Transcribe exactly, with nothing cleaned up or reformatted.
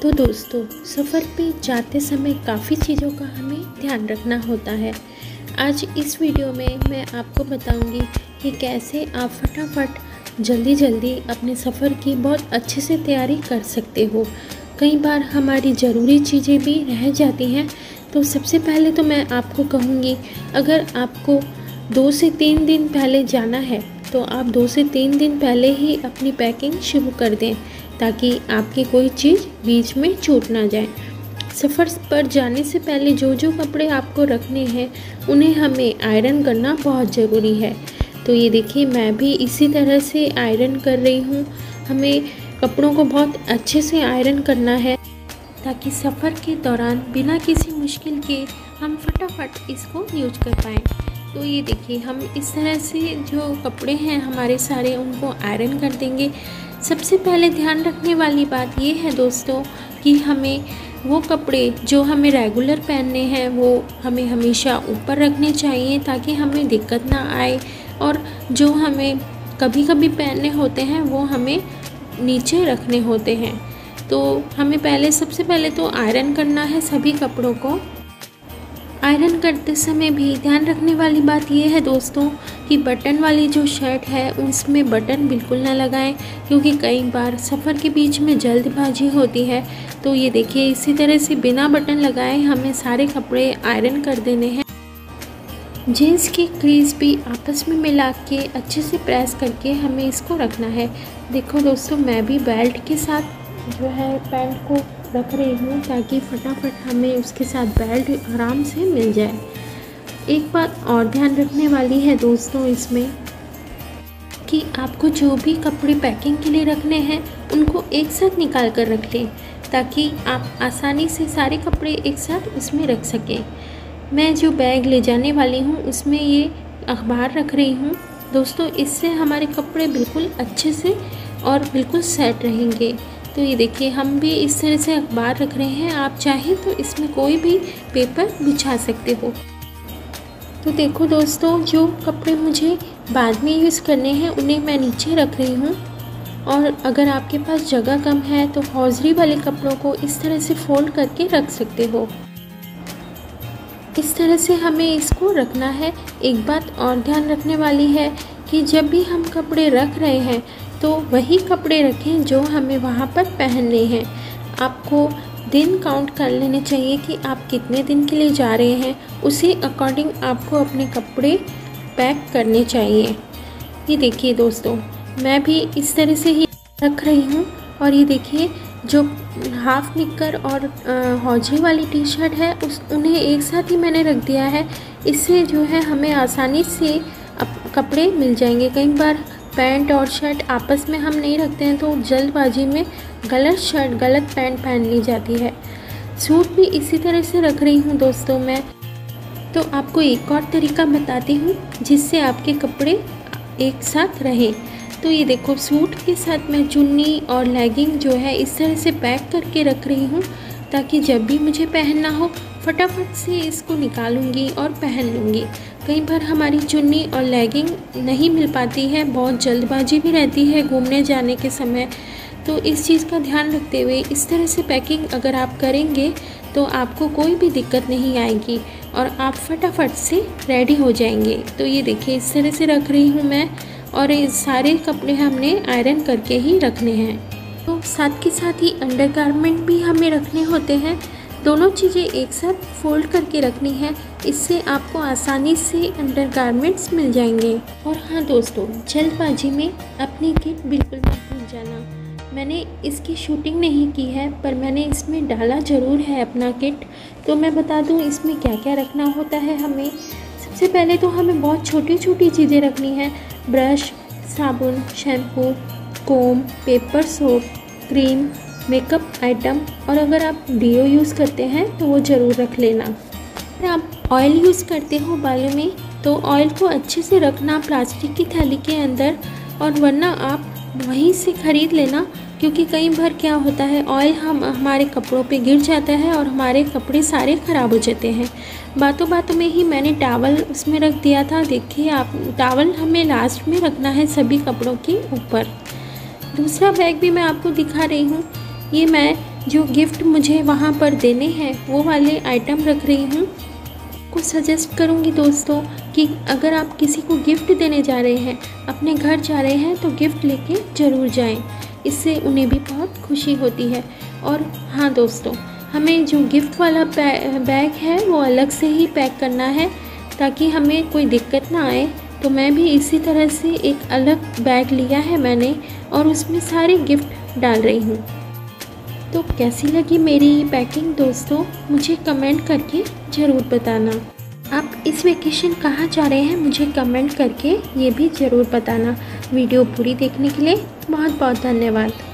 तो दोस्तों, सफ़र पे जाते समय काफ़ी चीज़ों का हमें ध्यान रखना होता है। आज इस वीडियो में मैं आपको बताऊंगी कि कैसे आप फटाफट जल्दी जल्दी अपने सफ़र की बहुत अच्छे से तैयारी कर सकते हो। कई बार हमारी ज़रूरी चीज़ें भी रह जाती हैं। तो सबसे पहले तो मैं आपको कहूँगी, अगर आपको दो से तीन दिन पहले जाना है तो आप दो से तीन दिन पहले ही अपनी पैकिंग शुरू कर दें, ताकि आपकी कोई चीज़ बीच में छूट ना जाए। सफ़र पर जाने से पहले जो जो कपड़े आपको रखने हैं उन्हें हमें आयरन करना बहुत ज़रूरी है। तो ये देखिए, मैं भी इसी तरह से आयरन कर रही हूँ। हमें कपड़ों को बहुत अच्छे से आयरन करना है, ताकि सफ़र के दौरान बिना किसी मुश्किल के हम फटाफट इसको यूज कर पाएँ। तो ये देखिए, हम इस तरह से जो कपड़े हैं हमारे सारे, उनको आयरन कर देंगे। सबसे पहले ध्यान रखने वाली बात ये है दोस्तों कि हमें वो कपड़े जो हमें रेगुलर पहनने हैं वो हमें हमेशा ऊपर रखने चाहिए, ताकि हमें दिक्कत ना आए, और जो हमें कभी कभी पहनने होते हैं वो हमें नीचे रखने होते हैं। तो हमें पहले सबसे पहले तो आयरन करना है सभी कपड़ों को। आयरन करते समय भी ध्यान रखने वाली बात यह है दोस्तों कि बटन वाली जो शर्ट है उसमें बटन बिल्कुल ना लगाएं, क्योंकि कई बार सफ़र के बीच में जल्दबाजी होती है। तो ये देखिए, इसी तरह से बिना बटन लगाए हमें सारे कपड़े आयरन कर देने हैं। जीन्स की क्रीज भी आपस में मिला के अच्छे से प्रेस करके हमें इसको रखना है। देखो दोस्तों, मैं भी बेल्ट के साथ जो है पैंट को रख रही हूँ, ताकि फटाफट हमें उसके साथ बेल्ट आराम से मिल जाए। एक बात और ध्यान रखने वाली है दोस्तों इसमें, कि आपको जो भी कपड़े पैकिंग के लिए रखने हैं उनको एक साथ निकाल कर रख लें, ताकि आप आसानी से सारे कपड़े एक साथ उसमें रख सकें। मैं जो बैग ले जाने वाली हूँ उसमें ये अखबार रख रही हूँ दोस्तों। इससे हमारे कपड़े बिल्कुल अच्छे से और बिल्कुल सेट रहेंगे। तो ये देखिए, हम भी इस तरह से अखबार रख रहे हैं। आप चाहें तो इसमें कोई भी पेपर बिछा सकते हो। तो देखो दोस्तों, जो कपड़े मुझे बाद में यूज़ करने हैं उन्हें मैं नीचे रख रही हूँ। और अगर आपके पास जगह कम है तो हौजरी वाले कपड़ों को इस तरह से फोल्ड करके रख सकते हो। इस तरह से हमें इसको रखना है। एक बात और ध्यान रखने वाली है कि जब भी हम कपड़े रख रहे हैं तो वही कपड़े रखें जो हमें वहाँ पर पहनने हैं। आपको दिन काउंट कर लेने चाहिए कि आप कितने दिन के लिए जा रहे हैं, उसी अकॉर्डिंग आपको अपने कपड़े पैक करने चाहिए। ये देखिए दोस्तों, मैं भी इस तरह से ही रख रही हूँ। और ये देखिए, जो हाफ निक्कर और हौजरी वाली टी शर्ट है उस उन्हें एक साथ ही मैंने रख दिया है। इससे जो है हमें आसानी से कपड़े मिल जाएंगे। कई बार पैंट और शर्ट आपस में हम नहीं रखते हैं तो जल्दबाजी में गलत शर्ट गलत पैंट पहन ली जाती है। सूट भी इसी तरह से रख रही हूँ दोस्तों मैं। तो आपको एक और तरीका बताती हूँ जिससे आपके कपड़े एक साथ रहें। तो ये देखो, सूट के साथ मैं चुन्नी और लेगिंग जो है इस तरह से पैक करके रख रही हूँ, ताकि जब भी मुझे पहनना हो फटाफट से इसको निकालूंगी और पहन लूँगी। कई बार हमारी चुन्नी और लेगिंग नहीं मिल पाती है, बहुत जल्दबाजी भी रहती है घूमने जाने के समय। तो इस चीज़ का ध्यान रखते हुए इस तरह से पैकिंग अगर आप करेंगे तो आपको कोई भी दिक्कत नहीं आएगी और आप फटाफट से रेडी हो जाएंगे। तो ये देखिए, इस तरह से रख रही हूँ मैं, और ये सारे कपड़े हमने आयरन करके ही रखने हैं। तो साथ के साथ ही अंडरगारमेंट भी हमें रखने होते हैं। दोनों चीज़ें एक साथ फोल्ड करके रखनी है, इससे आपको आसानी से अंडरगारमेंट्स मिल जाएंगे। और हाँ दोस्तों, जल्दबाजी में अपनी किट बिल्कुल मत भूल जाना। मैंने इसकी शूटिंग नहीं की है, पर मैंने इसमें डाला ज़रूर है अपना किट। तो मैं बता दूँ इसमें क्या क्या रखना होता है हमें। सबसे पहले तो हमें बहुत छोटी छोटी चीज़ें रखनी है। ब्रश, साबुन, shampoo, comb, paper soap, cream, makeup item, और अगर आप डीओ यूज़ करते हैं तो वो ज़रूर रख लेना। अगर आप ऑयल यूज़ करते हो बालों में तो ऑयल को अच्छे से रखना प्लास्टिक की थैली के अंदर, और वरना आप वहीं से ख़रीद लेना, क्योंकि कई बार क्या होता है ऑयल हम हमारे कपड़ों पे गिर जाता है और हमारे कपड़े सारे ख़राब हो जाते हैं। बातों बातों में ही मैंने टॉवल उसमें रख दिया था। देखिए, आप टॉवल हमें लास्ट में रखना है सभी कपड़ों के ऊपर। दूसरा बैग भी मैं आपको दिखा रही हूँ। ये मैं जो गिफ्ट मुझे वहाँ पर देने हैं वो वाले आइटम रख रही हूँ। को सजेस्ट करूँगी दोस्तों कि अगर आप किसी को गिफ्ट देने जा रहे हैं, अपने घर जा रहे हैं, तो गिफ्ट लेके ज़रूर जाएं। इससे उन्हें भी बहुत खुशी होती है। और हाँ दोस्तों, हमें जो गिफ्ट वाला बैग है वो अलग से ही पैक करना है ताकि हमें कोई दिक्कत ना आए। तो मैं भी इसी तरह से एक अलग बैग लिया है मैंने और उसमें सारे गिफ्ट डाल रही हूँ। तो कैसी लगी मेरी ये पैकिंग दोस्तों, मुझे कमेंट करके ज़रूर बताना। आप इस वेकेशन कहाँ जा रहे हैं मुझे कमेंट करके ये भी ज़रूर बताना। वीडियो पूरी देखने के लिए बहुत बहुत धन्यवाद।